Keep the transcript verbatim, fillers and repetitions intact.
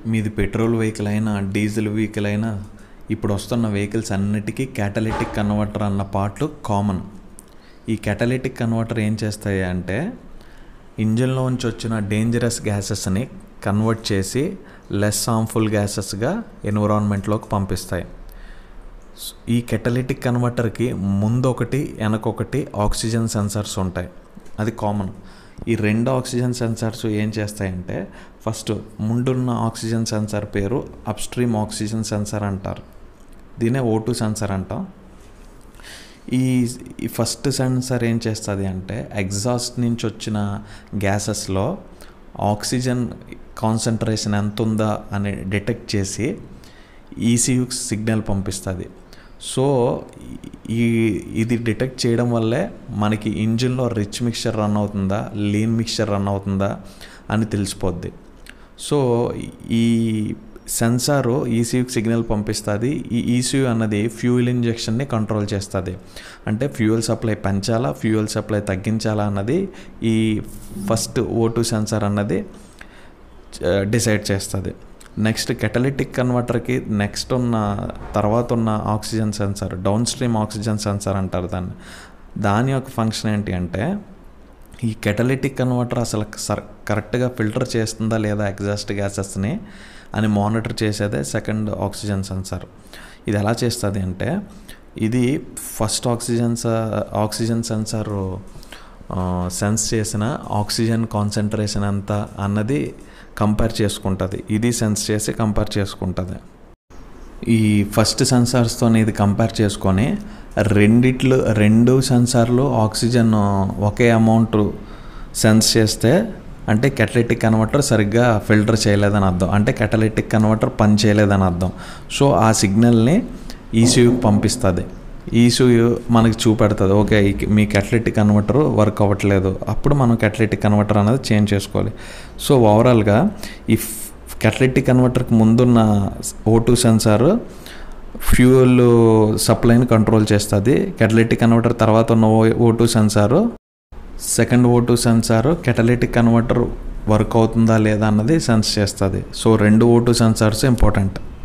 మీది petrol vehicle అయినా diesel vehicle అయినా ఇప్పుడు వస్తున్న వెహికల్స్ అన్నిటికీ క్యాటలిటిక్ కన్వర్టర్ అన్న పార్ట్లు కామన్. ఈ క్యాటలిటిక్ కన్వర్టర్ ఏం చేస్తాయి అంటే ఇంజిన్లోంచి వచ్చిన డేంజరస్ గ్యాసెస్ని కన్వర్ట్ చేసి లెస్ హార్మ్ఫుల్ గ్యాసెస్గా ఎన్విరాన్మెంట్లోకి పంపిస్తాయి. ఈ క్యాటలిటిక్ కన్వర్టర్కి ముందు ఒకటి వెనకొకటి ఆక్సిజన్ సెన్సర్స్ ఉంటాయి, అది కామన్. ఈ రెండు ఆక్సిజన్ సెన్సార్స్ ఏం చేస్తాయంటే ఫస్ట్ ముందున్న ఆక్సిజన్ సెన్సార్ పేరు అప్స్ట్రీమ్ ఆక్సిజన్ సెన్సార్ అంటారు, దీనే ఓ టూ సెన్సార్ అంటాం. ఈ ఫస్ట్ సెన్సార్ ఏం చేస్తుంది అంటే ఎగ్జాస్ట్ నుంచి వచ్చిన గ్యాసెస్లో ఆక్సిజన్ కాన్సన్ట్రేషన్ ఎంత ఉందా అని డిటెక్ట్ చేసి ఈసీయూ సిగ్నల్ పంపిస్తుంది. సో ఈ ఇది డిటెక్ట్ చేయడం వల్లే మనకి ఇంజిన్లో రిచ్ మిక్చర్ రన్ అవుతుందా లీన్ మిక్చర్ రన్ అవుతుందా అని తెలిసిపోద్ది. సో ఈ సెన్సారు ఈసీయూ సిగ్నల్ పంపిస్తుంది. ఈ ఈసీయూ అన్నది ఫ్యూయల్ ఇంజెక్షన్ని కంట్రోల్ చేస్తుంది. అంటే ఫ్యూయల్ సప్లై పెంచాలా ఫ్యూయల్ సప్లై తగ్గించాలా అన్నది ఈ ఫస్ట్ ఓ టూ సెన్సార్ అన్నది డిసైడ్ చేస్తుంది. నెక్స్ట్ కెటలిటిక్ కన్వర్టర్కి నెక్స్ట్ ఉన్న తర్వాత ఉన్న oxygen sensor downstream oxygen sensor అంటారు దాన్ని. దాని యొక్క ఫంక్షన్ ఏంటి అంటే ఈ కెటలిటిక్ కన్వర్టర్ అసలు సర్ కరెక్ట్గా ఫిల్టర్ చేస్తుందా లేదా ఎగ్జాస్ట్ గ్యాసెస్ని అని మానిటర్ చేసేదే సెకండ్ ఆక్సిజన్ సెన్సార్. ఇది ఎలా చేస్తుంది అంటే ఇది first oxygen oxygen sensor sense చేసిన ఆక్సిజన్ కాన్సన్ట్రేషన్ ఎంత అన్నది కంపేర్ చేసుకుంటుంది, ఇది సెన్స్ చేసి కంపేర్ చేసుకుంటుంది. ఈ ఫస్ట్ సెన్సార్స్తో ఇది కంపేర్ చేసుకొని రెండిట్లు రెండు సెన్సార్లు ఆక్సిజన్ ఒకే అమౌంట్ సెన్స్ చేస్తే అంటే కెటలిటిక్ కన్వర్టర్ సరిగ్గా ఫిల్టర్ చేయలేదని అర్థం, అంటే కెటలిటిక్ కన్వర్టర్ పని చేయలేదని అర్థం. సో ఆ సిగ్నల్ని ఈసీయూకి పంపిస్తుంది. ఈసీయూ మనకి చూపెడుతుంది ఓకే మీ కెటలిటిక్ కన్వర్టర్ వర్క్ అవ్వట్లేదు, అప్పుడు మనం కెటలిటిక్ కన్వర్టర్ అనేది చేంజ్ చేసుకోవాలి. సో ఓవరాల్గా ఈ కెటలిటిక్ కన్వర్టర్కి ముందున్న ఓ టూ సెన్సార్ ఫ్యూయల్ సప్లైని కంట్రోల్ చేస్తుంది. కెటలిటిక్ కన్వర్టర్ తర్వాత ఉన్న O two sensor second O two sensor catalytic converter work అవుతుందా లేదా అన్నది సెన్స్ చేస్తుంది. సో రెండు ఓ టూ సెన్సార్స్ ఇంపార్టెంట్.